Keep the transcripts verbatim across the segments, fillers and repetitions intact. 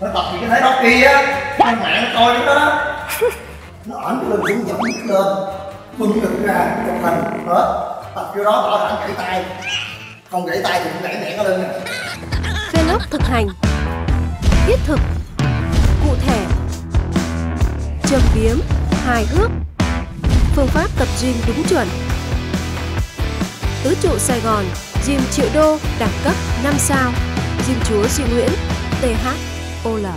Nó tập thì cái thế đó kia á, trên mạng nó coi nó đó. Nó ẩn lên xuống giọng lên, bưng ngực ra, chụp hình, hết. Tập kiểu đó bảo đảm gãy tay. Không gãy tay thì cũng gãy mẹ nó lên nè. Vlog thực hành, thiết thực, cụ thể, châm biếm, hài hước, phương pháp tập gym đúng chuẩn. Tứ trụ Sài Gòn, gym triệu đô, đẳng cấp năm sao, gym chúa Duy Nguyễn, tê hát o lờ.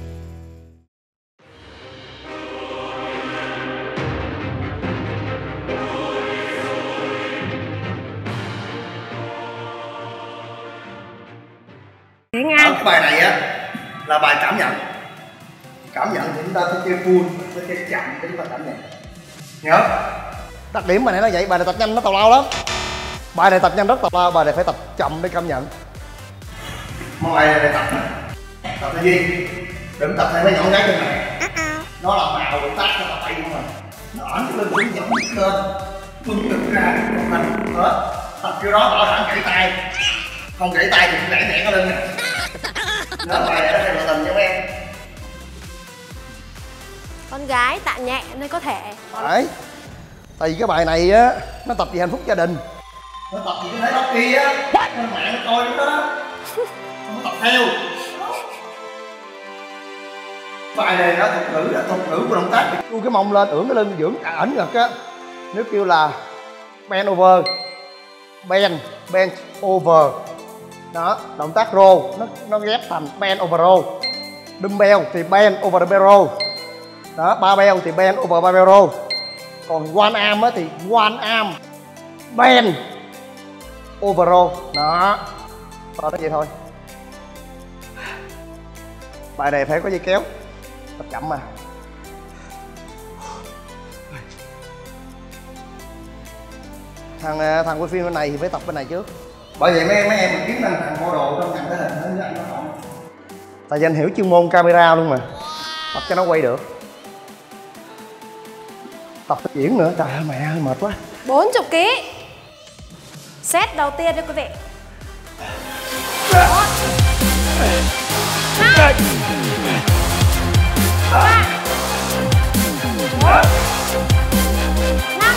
Ở cái bài này á là bài cảm nhận. Cảm nhận thì chúng ta phải chơi full, phải chơi chậm để chúng ta cảm nhận. Nhớ. Đặc điểm bài này nó vậy, bài này tập nhanh nó tào lao lắm. Bài này tập nhanh rất tào lao, bài này phải tập chậm để cảm nhận. Môn này này tập này. Tập cái gì? Đừng tập theo mấy nhỏ gái trên này. Nó làm màu động tác cho tập tay của mình. Nó ẩn lên xuống giọng lên, bưng ngực ra, chụp hình, hết. Tập kiểu đó bảo đảm gãy tay. Không gãy tay thì cũng gãy mẹ nó lên nè. Nhớ bài này nó hay là tình nha em. Con gái tạ nhẹ nên có thể. Phải. Tại vì cái bài này á, nó tập vì hạnh phúc gia đình. Nó tập vì cái thế đó kia á, trên mạng nó coi nó đó. Không có tập theo. Bài này nó thuật ngữ, là thuật ngữ của động tác. Chu cái mông lên, ưỡn cái lưng, dưỡng ẩn ngực á. Nếu kêu là bend over, bend, bend over. Đó, động tác row nó nó ghép thành bend over row. Dumbbell thì bend over dumbbell row. Đó, barbell thì bend over barbell row. Còn one arm á thì one arm bend over row. Đó. Đó vậy thôi. Bài này phải có dây kéo. Tập chậm mà. Thằng thằng quay phim bên này thì phải tập bên này trước. Bởi vậy mấy mấy em mình kiếm thằng thằng model trong ngành thể hình nó nó khó. Tại vì anh hiểu chuyên môn camera luôn mà. Tập cho nó quay được. Tập tập diễn nữa, trời ơi mẹ ơi mệt quá. bốn mươi ki. Set đầu tiên cho quý vị. một hai ba bốn năm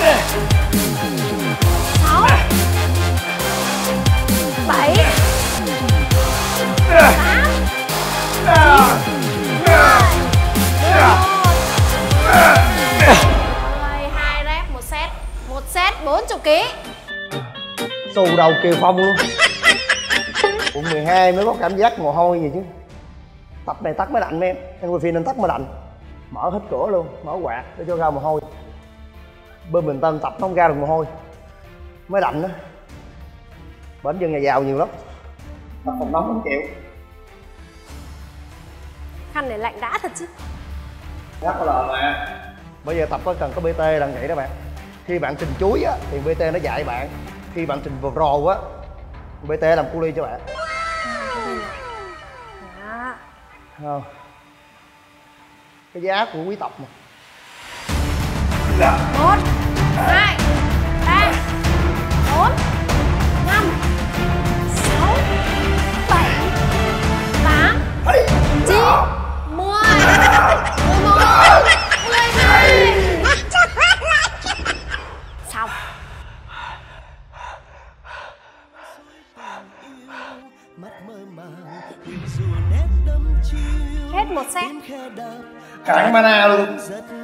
sáu bảy tám chín mười hai rep một set. Một set bốn mươi ki. Xù đầu Kiều Phong luôn. Quận mười hai mới có cảm giác mồ hôi gì chứ. Tập này tắt máy lạnh em. Em quay phim nên tắt máy lạnh. Mở hết cửa luôn, mở quạt để cho ra mồ hôi. Bên Bình Tân tập không ra được mồ hôi. Máy lạnh đó. Bển dân nhà giàu nhiều lắm. Tập phòng nóng không chịu. Khăn này lạnh đã thật chứ. Rất là mà. Bây giờ tập có cần có bê tê là vậy đó bạn. Khi bạn trình chuối á thì bê tê nó dạy bạn. Khi bạn trình vào rồ á, bê tê làm cu ly cho bạn. Đó. Không. Cái giá của quý tộc mà. Một, hai, ba, bốn, năm, sáu, bảy, tám, chín, mười, mười một, mười hai. Xong. Hết một set. Cạn mana luôn.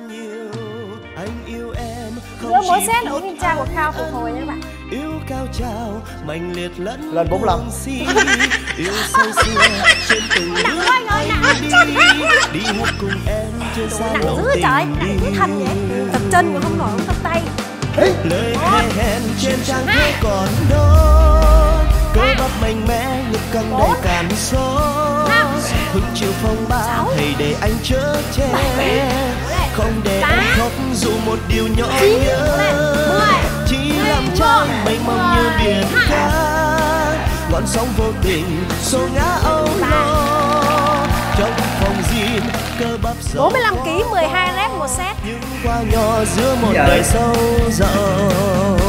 Giữa mỗi set ở Vinh Trang một khao phục hồi nha các bạn. Yêu cao trào mạnh liệt lẫn lên bốn mươi lăm. Yêu say sưa trên từng bước đi đi hết cùng em trên xa nặng lộ dữ trời, nặng như thần vậy. Tập chân mà không nổi, không tập tay. Lời hẹn hẹn trên trang thơ còn đó, cơ bắp mạnh mẽ ngực căng đầy cảm xúc, hứng chiều phong ba hãy để anh chở che, không để em khóc dù một điều nhỏ nhớ, chỉ làm trái mênh mông như biển cả, ngọn sóng vô tình xô ngã âu lo trong phòng gym cơ bắp bốn mươi lăm ki mười hai rep một set. những qua nhỏ giữa một đời sâu rộng.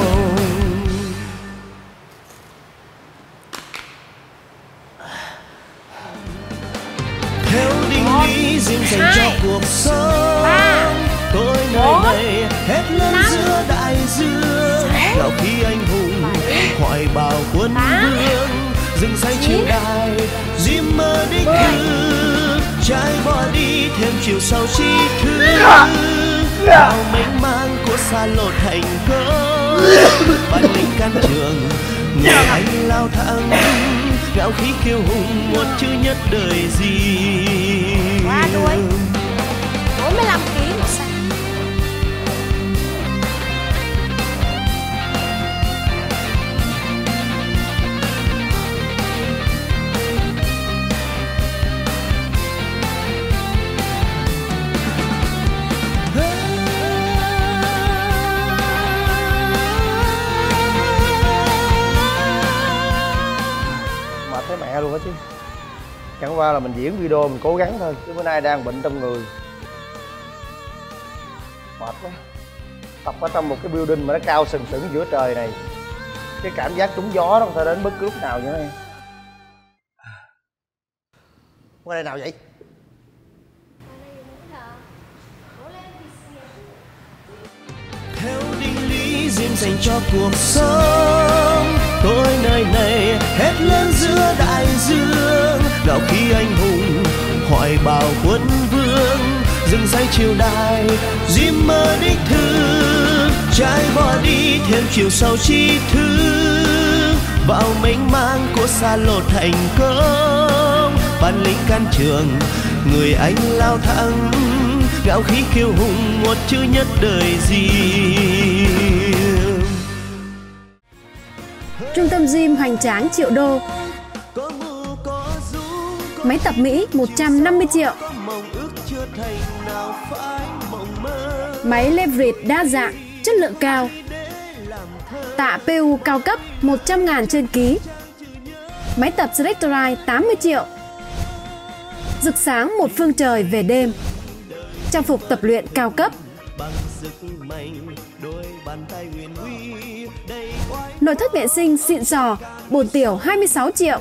theo định lý riêng dành cho cuộc sống. Tôi nơi này hét lên giữa đại dương, gào khi anh hùng hoài bào quân vương, rừng xanh chiều đài diêm mơ đích thư, trái bỏ đi thêm chiều sâu chi thứ, bao mênh mang của xa lộ thành công, bản lĩnh can trường người anh lao thẳng, gạo khí kiêu hùng một chữ nhất đời gì. Qua đuôi bốn mươi lăm ký một xanh. Thấy mẹ luôn á chứ. Chẳng qua là mình diễn video mình cố gắng thôi, chứ bữa nay đang bệnh trong người. Mệt quá. Tập ở trong một cái building mà nó cao sừng sững giữa trời này, cái cảm giác trúng gió nó có thể đến bất cứ lúc nào vậy đó em. Qua đây nào vậy? Theo định lý riêng dành cho cuộc sống, tôi nơi này hét lên giữa đại dương, gạo khi anh hùng hoài bào quân vương, rừng dây triều đài diêm mơ đích thư, trái bỏ đi thêm chiều sâu chi thứ, vào mênh mang của xa lộ thành công, bản lĩnh can trường người anh lao thẳng, gạo khí kiêu hùng một chữ nhất đời gì. Trung tâm gym hoành tráng triệu đô. Máy tập Mỹ một trăm năm mươi triệu. Máy leverage đa dạng, chất lượng cao. Tạ pê u cao cấp một trăm ngàn trên ký. Máy tập Selectorite tám mươi triệu. Rực sáng một phương trời về đêm. Trang phục tập luyện cao cấp. Nội thất vệ sinh xịn sò, bồn tiểu hai mươi sáu triệu.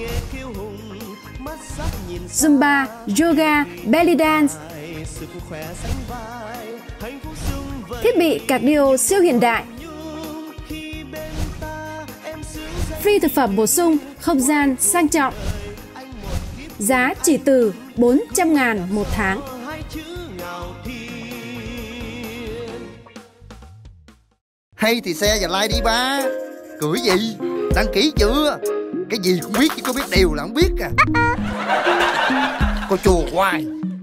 Zumba, yoga, belly dance. Thiết bị cardio siêu hiện đại. Free thực phẩm bổ sung, không gian sang trọng. Giá chỉ từ bốn trăm ngàn một tháng. Hay thì share và like đi ba. Cười gì? Đăng ký chưa? Cái gì cũng biết chứ có biết điều là không biết à. Cô chùa hoài.